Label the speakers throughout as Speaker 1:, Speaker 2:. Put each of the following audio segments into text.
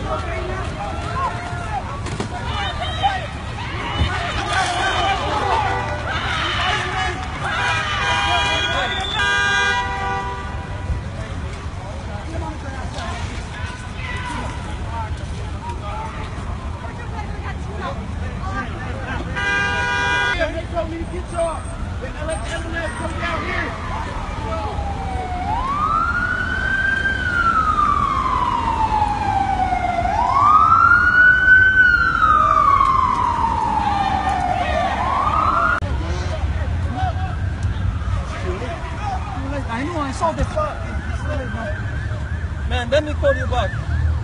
Speaker 1: I know, I saw the fuck.
Speaker 2: Man, let me call you back.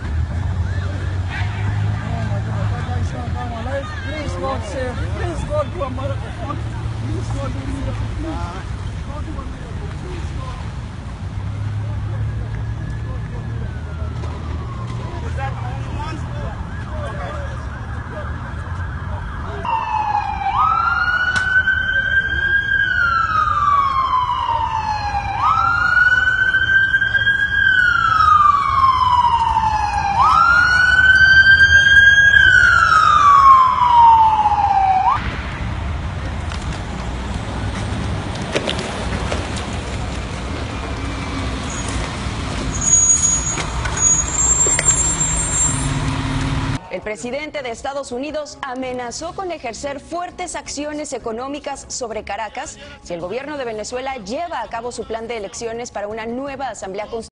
Speaker 1: Please, God, save. Please, God, do a miracle. Please, God, do a miracle. Please. God, do a miracle. Please, God.
Speaker 3: Is that the only one? Okay.
Speaker 4: El presidente de Estados Unidos amenazó con ejercer fuertes acciones económicas sobre Caracas si el gobierno de Venezuela lleva a cabo su plan de elecciones para una nueva asamblea constitucional.